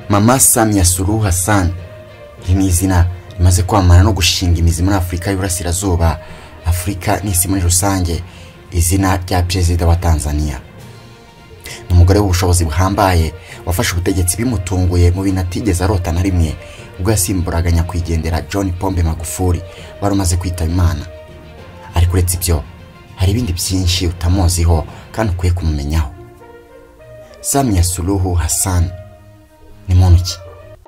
Mama Samia Suluhu Hassan ni izina rimaze kwamana no gushinga imizi muri Afrika y'Uburasirazuba, Afrika n'isi muri rusange. Izina rya Perezida wa Tanzania, umugore w'ubushobozi buhambaye wafashe ubutegetsi bimutunguye mu binatigeze arota na rimwe ubwo yasimburaga nyakwigendera John Pombe Magufuli barumaze kwitaba Imana. Ariko uretse ibyo hari ibindi byinshi utamuziho kandi ukwiye kumumenyaho. Samia Suluhu Hassan ni muntu ki?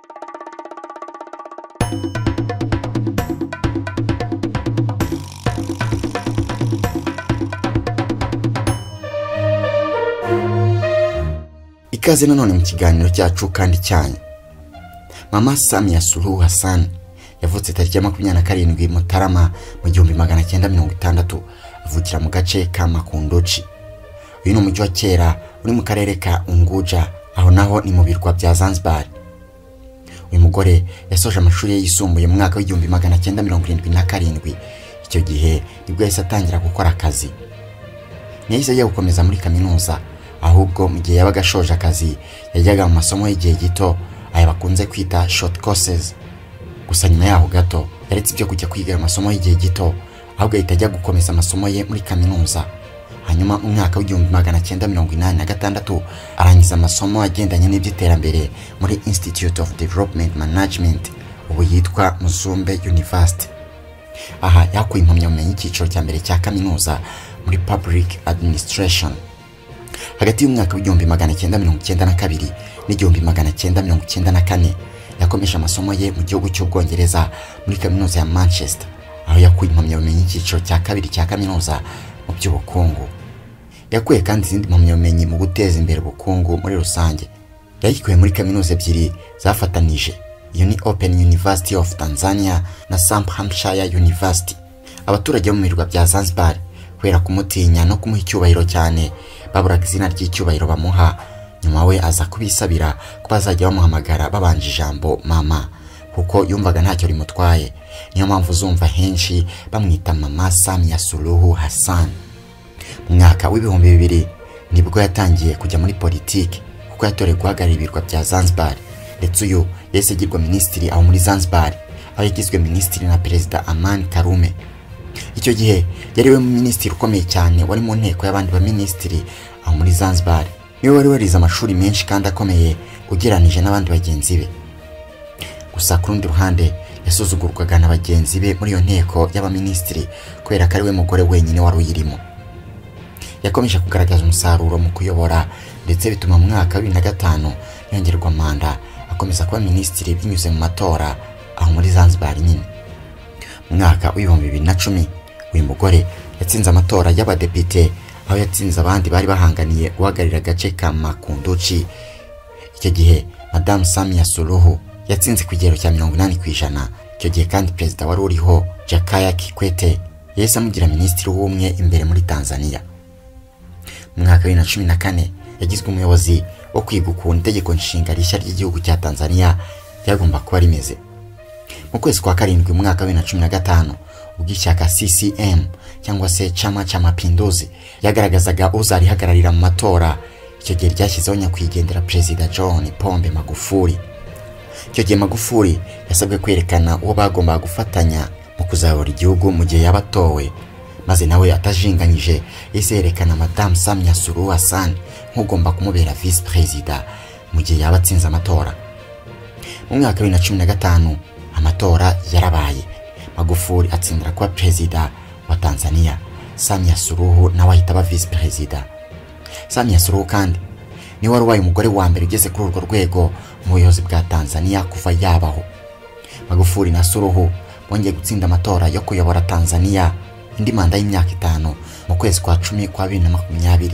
Ikaze nanone mu kiganiro cyacu kandi cyane. Mama Samia Suluhu Hassan yavutse tariki ya 27 Mutarama mu 1960, avukira mu gace ka Makunduchi. Uyu ni umujyi wa kera uri mu karere ka Unguja, aho naho ni mu birwa bya Zanzibar. Uyu mugore yasoje amashuri yisumbuye mu mwaka w'1977. Icyo gihe nibwo yahise atangira gukora akazi. Ntiyahise ajya gukomeza muri kaminuza, ahubwo mu gihe yabaga ashoje akazi yajyaga mu masomo y'igihe gito, aya bakunze kwita short courses. Gusa nyuma yaho gato yaretse ibyo kujya kwiga amasomo y'igihe gito, ahubwo ahita ajya gukomeza amasomo ye muri kaminuza. Hanyuma mu mwaka w'1986 arangiza amasomo agendanye n'iby'iterambere muri Institute of Development Management, ubu yitwa Muzumbe University. Aha yakuye impamyabumenyi y'icyiciro cya mbere cya kaminuza muri Public Administration. Hagati y'umwaka w'1992 n'1994 yakomeje amasomo ye mu gihugu cy'Ubwongereza muri kaminuza ya Manchester, aho yakuye impamyabumenyi y'icyiciro cya kabiri cya kaminuza mu by'ubukungu. Yakuye kandi izindi mpamyabumenyi mu guteza imbere ubukungu muri rusange. Yayikuye muri kaminuza ebyiri zafatanije, iyo ni Open University of Tanzania na Sam Hampshire University. Abaturage bo mu birwa bya Zanzibar kubera kumutinya no kumuha icyubahiro cyane baburaga izina ry'icyubahiro bamuha. Nyuma we aza kubisabira ko bazajya bamuhamagara babanje ijambo mama, kuko yumvaga ntacyo rimutwaye. Niyo mpamvu uzumva henshi bamwita Mama Samia Suluhu Hassan. Mu mwaka w'2000 nibwo yatangiye kujya muri politiki, kuko yatorewe guhagararira ibirwa bya Zanzibar. Ndetse uyu yahise agirwa minisitiri aho muri Zanzibar, aho yagizwe minisitiri na Perezida Amani Karume. Icyo gihe yari we minisitiri ukomeye cyane wari mu nteko y'abandi ba minisitiri aho muri Zanzibar. Niwe wari warize amashuri menshi kandi akomeye ugereranije n'abandi bagenzi be. Gusa ku rundi ruhande yasuzugurwaga na bagenzi be muri iyo nteko y'abaminisitiri kubera ko ari we mugore wenyine wari uyirimo. Yakomeje kugaragaza umusaruro mu kuyobora, ndetse bituma mu mwaka wa 2005 yongerwa manda akomeza kuba minisitiri binyuze mu matora aho muri Zanzibar nyine. Mu mwaka wa 2010 uyu mugore yatsinze amatora y'abadepite, aho yatsinze abandi bari bahanganiye guhagararira agace ka Makunduchi. Icyo gihe Madame Samia Suluhu yatsinze ku kigero cya 80%. Icyo gihe kandi perezida wari uriho Jakaya Kikwete yahise amugira minisitiri w'ubumwe imbere muri Tanzania. Mu mwaka wa 2014 yagizwe umuyobozi wo kwiga ukuntu itegeko nshinga rishya ry'igihugu cya Tanzania ryagomba kuba rimeze. Mu kwezi kwa karindwi mu mwaka wa 2015 ubwo ishyaka CCM cyangwa se Chama cha Mapinduzi yagaragazaga uzarihagararira mu matora, icyo gihe ryashyizeho nyakwigendera Perezida John Pombe Magufuli. Icyo gihe Magufuli yasabwe kwerekana uwo bagomba gufatanya mu kuzayobora igihugu mu gihe yabatowe, maze nawe atajinganyije yahise yerekana Madame Samia Suluhu Hassan nk'ugomba kumubera vice president mu gihe yabatsinze amatora. Mu mwaka wa 2015 amatora yarabaye, Magufuli atsindira kuba perezida wa Tanzania, Samia Suluhu nawe ahita aba vice president. Samia Suluhu kandi ni wari wabaye umugore wa mbere ugeze kuri urwo rwego mu buyobozi bwa Tanzania kuva yabaho. Magufuli na Suluhu bongeye gutsinda amatora yo kuyobora Tanzania indi manda y'imyaka 5 mu kwezi kwa 10 kwa 2020.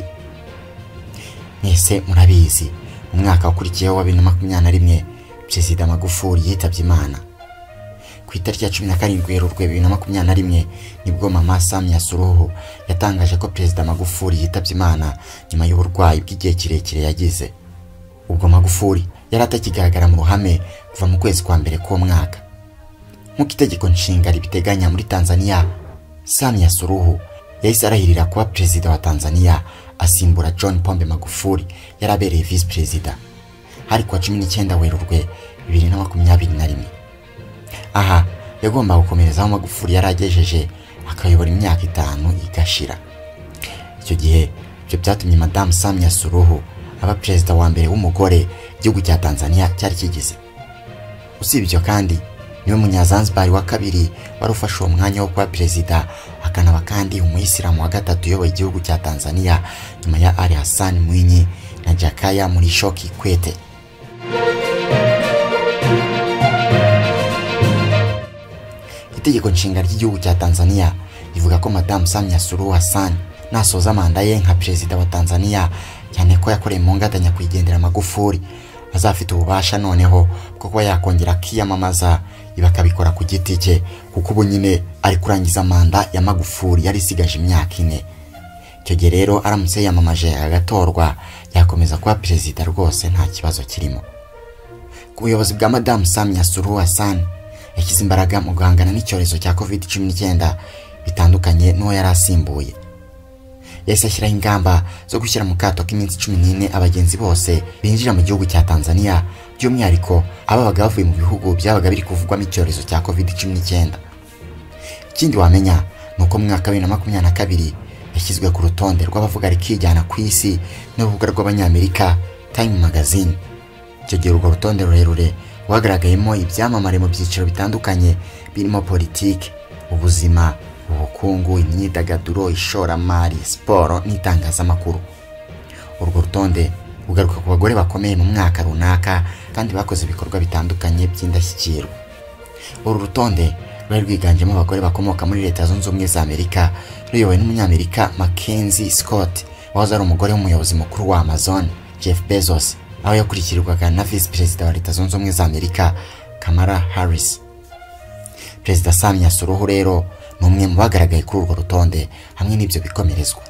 Mwese murabizi mu mwaka wakurikiyeho wa 2021 Perezida Magufuli yitabye Imana. Ku itariki ya 17 Werurwe 2021 nibwo Mama Samia Suluhu yatangaje ko Perezida Magufuli yitabye Imana nyuma y'uburwayi bw'igihe kirekire yagize. Ubwo Magufuli yari atakigaragara mu ruhame kuva mu kwezi kwa mbere k'uwo mwaka. Nk'uko itegeko nshinga ribiteganya muri Tanzania, Samia Suluhu yahise arahirira kuba perezida wa Tanzania asimbura John Pombe Magufuli yarabereye vice president. hari kuwa 19 Werurwe 2021. Aha yagomba gukomerezaho Magufuli yaragejeje akayobora imyaka 5 igashira. Icyo gihe byo byatumye Madame Samia Suluhu aba perezida wa mbere w'umugore igihugu cya Tanzania cyari kigize. Usibye kandi niwe munyazanzibar wa kabiri wari ufashe uwo mwanya wo kuba perezida, akanaba kandi umuyisilamu wa gatatu uyoboye igihugu cya Tanzania nyuma ya Ali Hassan Mwinyi na Jakaya Mrisho Kikwete. Itegeko nshinga ry'igihugu cya Tanzania rivuga ko Madame Samia Suluhu Hassan nasoza manda ye nka perezida wa Tanzania, cyane ko yakoreye mu ngatanya kwigendera Magufuli, azafite ububasha noneho bwo kuba yakongera kiyamamaza ibakabikora ku giti cye, kuko ubu nyine ari kurangiza manda ya Magufuli yari isigaje imyaka 4. Icyo gihe rero aramutse yamamaje agatorwa yakomeza kuba perezida rwose nta kibazo kirimo. Ku buyobozi bwa Madame Samia Suluhu Hassan yashyize imbaraga mu guhangana n'icyorezo cya COVID-19 bitandukanye n'uwo yari asimbuye. Yahise ashyiraho ingamba zo gushyira mu kato k'iminsi 14 abagenzi bose binjira mu gihugu cya Tanzania, by'umwihariko ababaga bavuye mu bihugu byabaga biri kuvugwamo icyorezo cya COVID-19. Ikindi wamenya nuko mu mwaka 2022 yashyizwe ku rutonde rw'abavuga rikijyana ku isi n'urubuga rw'abanyamerika Time Magazine. Icyo gihe urwo rutonde rurerure rwagaragayemo ibyamamare mu byiciro bitandukanye birimo politiki, ubuzima, ubukungu, imyidagaduro, ishoramari, siporo n'itangazamakuru. Urwo rutonde rugaruka ku bagore bakomeye mu mwaka runaka kandi bakoze ibikorwa bitandukanye by'indashyikirwa. Uru rutonde rwari rwiganjemo abagore bakomoka muri Leta Zunze Ubumwe za Amerika, ruyobowe n'umunyamerika Mackenzie Scott wahoze ari umugore w'umuyobozi mukuru wa Amazon Jeff Bezos, aho yakurikirirwaga na Vice Perezida wa Leta Zunze Ubumwe za Amerika Kamala Harris. Perezida Samia Suluhu rero numwe mu bagaragaye kuri urwo rutonde hamwe n'ibyo bikomerezwa.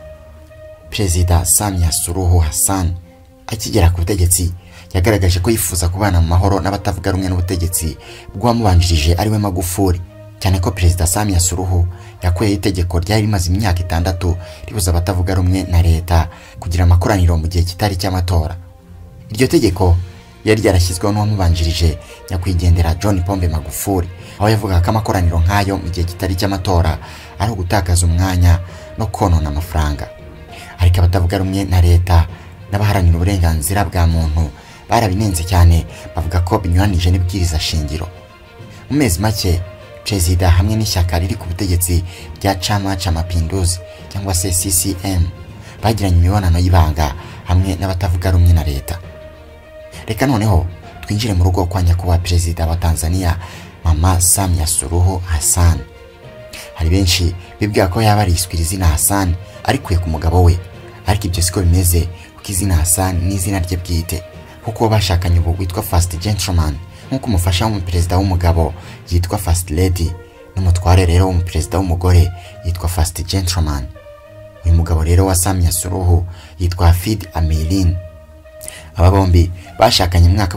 Perezida Samia Suluhu Hassan akigera ku butegetsi yagaragaje ko yifuza kubana mu mahoro n'abatavuga rumwe n'ubutegetsi bw'uwamubanjirije ari we Magufuli, cyane ko Perezida Samia Suluhu yakuye itegeko ryari rimaze imyaka 6 ribuza abatavuga rumwe na leta kugira amakoraniro mu gihe kitari cy'amatora. Iryo tegeko yari yarashyizweho n'uwamubanjirije nyakwigendera John Pombe Magufuli, aho yavugaga ko amakoraniro nk'ayo mu gihe kitari cy'amatora ari ugutakaza umwanya no konona amafaranga. Ariko abatavuga rumwe na leta n'abaharanira uburenganzira bwa muntu barabinenze cyane, bavuga ko binyuranije n'ibwiriza shingiro. Mu mezi make Perezida hamwe n'ishyaka riri ku butegetsi rya Chama cha Mapinduzi cyangwa se CCM bagiranye imibonano y'ibanga hamwe n'abatavuga rumwe na leta. Reka noneho twinjire mu rugo kwa nyakubahwa perezida wa Tanzania Mama Samia Suluhu Hassan. Hari benshi bibwira ko yaba ariswe izina Hassan arikuye ku mugabo we, ariko ibyo siko bimeze, kuko izina Hassan ni izina rye bwite, kuko bashakanye ubu witwa First Gentleman, nkuko umufasha w'umuperezida w'umugabo yitwa First Lady, n'umutware rero w'umuperezida w'umugore yitwa First Gentleman. Uyu mugabo rero wa Samia Suluhu yitwa Hafid Ameirine. Aba bombi bashakanye mu mwaka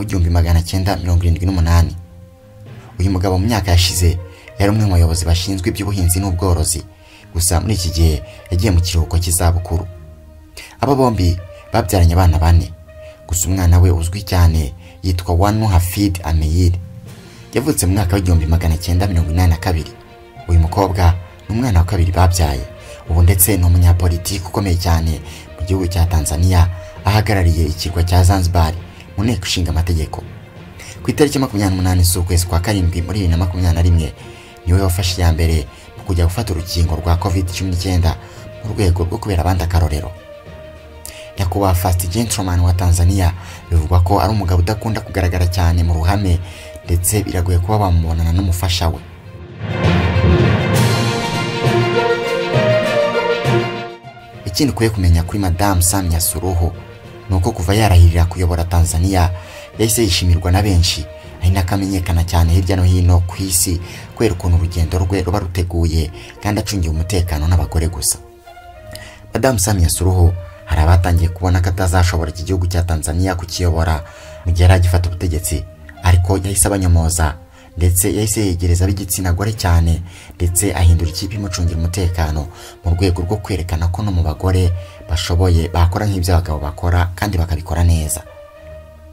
w'1978. Uyu mugabo mu myaka yashize yari umwe mu bayobozi bashinzwe iby'ubuhinzi n'ubworozi, gusa muri iki gihe yagiye mu kiruhuko cy'izabukuru. Aba bombi babyaranye abana 4, gusa umwana we uzwi cyane yitwa Wanu Hafid Ameir, yavutse mu mwaka w'1982. Uyu mukobwa ni umwana wa kabiri babyaye, ubu ndetse ni umunyapolitiki ukomeye cyane mu gihugu cya Tanzania, ahagarariye ikirwa cya Zanzibar mu nteko ishinga amategeko. Ku itariki 28 z'ukwezi kwa karindwi muri 2021 niwe wafashe ya mbere mu kujya gufata urukingo rwa COVID-19 mu rwego rwo kubera abandi akarorero. Nyakubahwa First Gentleman wa Tanzania bivugwa ko ari umugabo udakunda kugaragara cyane mu ruhame, ndetse biragoye kuba bamubonana n'umufasha we. Ikindi kuye kumenya kuri Madame Samia Suluhu nuko kuva yarahirira kuyobora Tanzania yahise yishimirwa na benshi, ari nakamenyekana cyane hirya no hino ku isi kubera ukuntu urugendo rwe ruba ruteguye kandi acungiye umutekano n'abagore gusa. Madame Samia Suluhu hari abatangiye kubona ko atazashobora iki gihugu cya Tanzania kukiyobora mu gihe aragifata ubutegetsi, ariko yahise abanyomoza, ndetse yahise yegereza ab'igitsina gore cyane, ndetse ahindura ikipe imucungira umutekano mu rwego rwo kwerekana ko no mu bagore bashoboye bakora nk'ibyo abagabo bakora kandi bakabikora neza.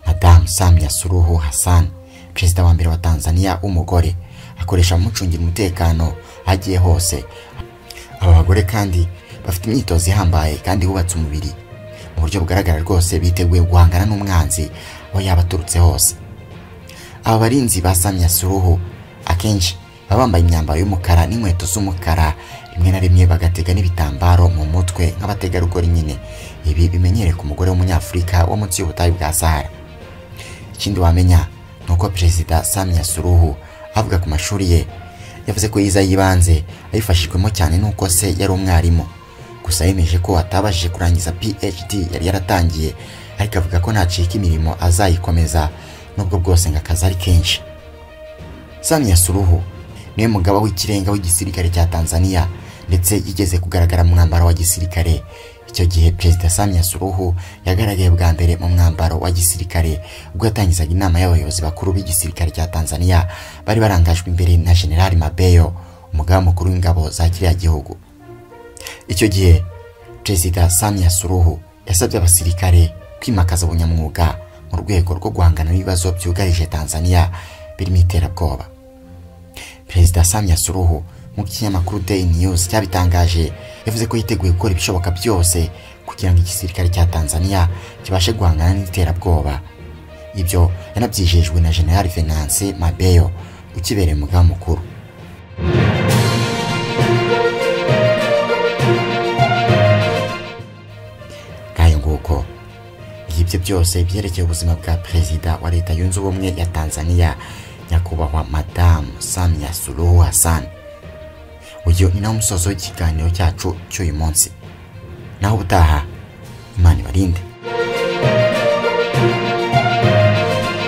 Madam Samia Suluhu Hassan, perezida wa mbere wa Tanzania w'umugore, akoresha umucungira umutekano agiye hose. Aba bagore kandi bafite imyitozo ihambaye kandi bubatse umubiri mu buryo bugaragara rwose, biteguye guhangana n'umwanzi aho yaba aturutse hose. Aba barinzi ba Samia Suluhu akenshi baba bambaye imyambaro y'umukara n'inkweto z'umukara, rimwe na rimwe bagatega n'ibitambaro mu mutwe nk'abategarugori nyine. Ibi bimenyereye ku mugore w'umunyafurika wo munsi y'ubutayu bwa Sahara. Ikindi wamenya nuko Perezida Samia Suluhu avuga ku mashuri ye, yavuze ko yiza yibanze ayifashijwemo cyane nuko se yari umwarimu. Gusa yemeje ko atabashije kurangiza PhD yari yaratangiye, ariko avuga ko ntacika imirimo azayikomeza nubwo bwose ngakaza ari kenshi. Samia Suluhu niwe mugaba w'ikirenga w'igisirikare cya Tanzania, ndetse yigeze kugaragara mu mwambaro wa gisirikare. Icyo gihe Perezida Samia Suluhu yagaragaye bwa mbere mu mwambaro wa gisirikare ubwo yatangizaga inama y'abayobozi bakuru b'igisirikare cya Tanzania bari barangajwe imbere na General Mabeyo, umugaba mukuru w'ingabo za kiriya gihugu. Icyo gihe Perezida Samia Suluhu yasabye abasirikare kwimakaza ubunyamwuga mu rwego rwo guhangana n'ibibazo byugarije Tanzania birimo iterabwoba. Perezida Samia Suluhu mu kinyamakuru Daily News cyabitangaje, yavuze ko yiteguye gukora ibishoboka byose kugira ngo igisirikare cya Tanzania kibashe guhangana n'iterabwoba. Ibyo yanabyijejwe na General Venance Mabeyo ukibereye umugaba mukuru. Ngayo nguko ibyo byose byerekeye ubuzima bwa Perezida wa Leta Yunze Ubumwe ya Tanzania, nyakubahwa Madam Samia Suluhu Hassan. Uyu ni nawo musozo w'ikiganiro cyacu cy'uyu munsi. Naho ubutaha, Imana ibarinde.